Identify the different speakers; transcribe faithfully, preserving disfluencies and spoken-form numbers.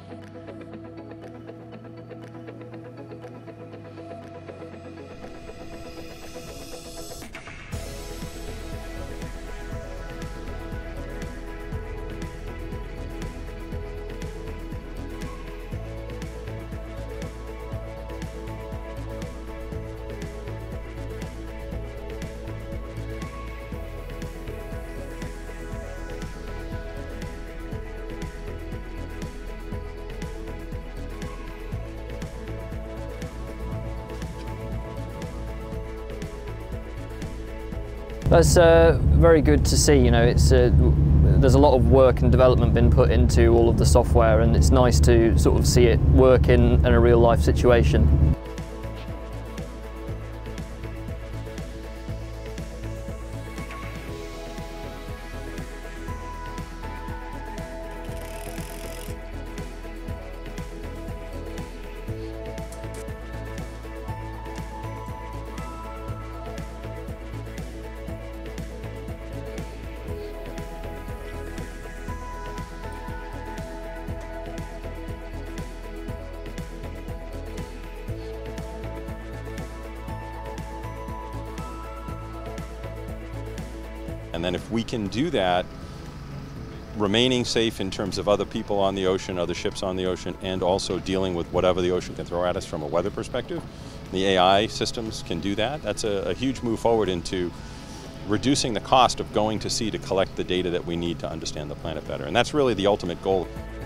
Speaker 1: That's uh, very good to see. You know, it's uh, there's a lot of work and development been put into all of the software, and it's nice to sort of see it work in, in a real life situation.
Speaker 2: And then if we can do that, remaining safe in terms of other people on the ocean, other ships on the ocean, and also dealing with whatever the ocean can throw at us from a weather perspective, the A I systems can do that. That's a, a huge move forward into reducing the cost of going to sea to collect the data that we need to understand the planet better. And that's really the ultimate goal.